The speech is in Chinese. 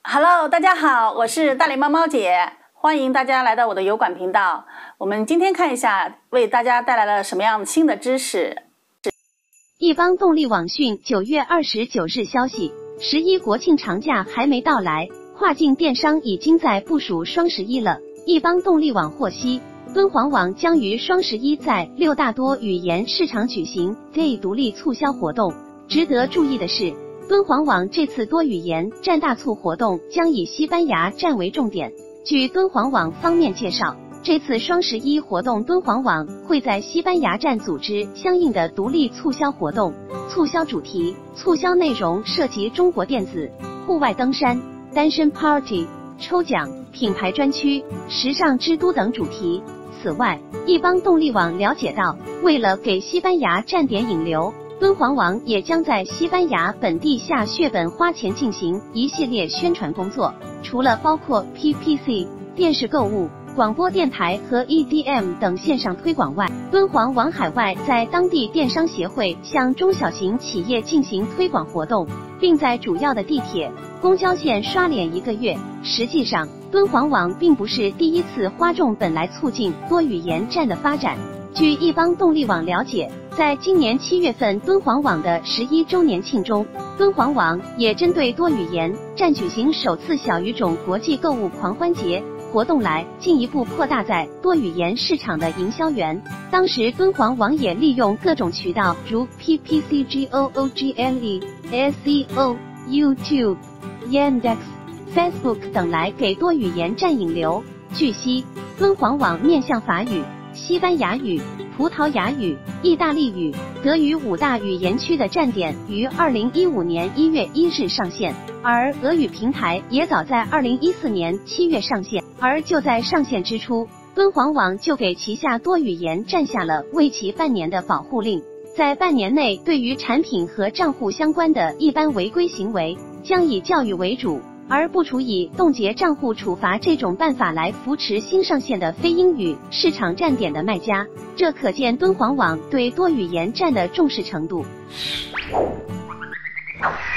Hello， 大家好，我是大脸猫猫姐，欢迎大家来到我的油管频道。我们今天看一下，为大家带来了什么样新的知识。 易邦动力网讯9月29日消息，11国庆长假还没到来，跨境电商已经在部署双11了。易邦动力网获悉，敦煌网将于双11在6大多语言市场举行 Day 独立促销活动。值得注意的是，敦煌网这次多语言站大促活动将以西班牙站为重点。据敦煌网方面介绍，这次双11活动，敦煌网会在西班牙站组织相应的独立促销活动。促销主题、促销内容涉及中国电子、户外登山、单身 party、抽奖、品牌专区、时尚之都等主题。此外，易邦动力网了解到，为了给西班牙站点引流，敦煌网也将在西班牙本地下血本花钱进行一系列宣传工作，除了包括 PPC、电视购物、广播电台和 EDM 等线上推广外，敦煌网海外在当地电商协会向中小型企业进行推广活动，并在主要的地铁、公交线刷脸1个月。实际上，敦煌网并不是第一次花重本来促进多语言站的发展。据易邦动力网了解，在今年7月份敦煌网的11周年庆中，敦煌网也针对多语言站举行首次小语种国际购物狂欢节活动来进一步扩大在多语言市场的营销源。当时敦煌网也利用各种渠道如 PPC、GOOGLE、SEO、YouTube、Yandex、Facebook 等来给多语言站引流。据悉，敦煌网面向法语、西班牙语、葡萄牙语、意大利语、德语5大语言区的站点于2015年1月1日上线，而俄语平台也早在2014年7月上线。而就在上线之初，敦煌网就给旗下多语言站下了为期半年的保护令，在半年内对于产品和账户相关的一般违规行为，将以教育为主，而不处以冻结账户处罚这种办法来扶持新上线的非英语市场站点的卖家。这可见敦煌网对多语言站的重视程度。